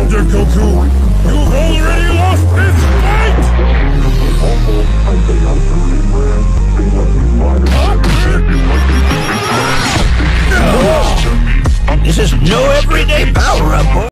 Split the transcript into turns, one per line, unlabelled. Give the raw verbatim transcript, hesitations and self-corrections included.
surrender, Goku! You've already lost this fight!
This is no everyday power-up, boy.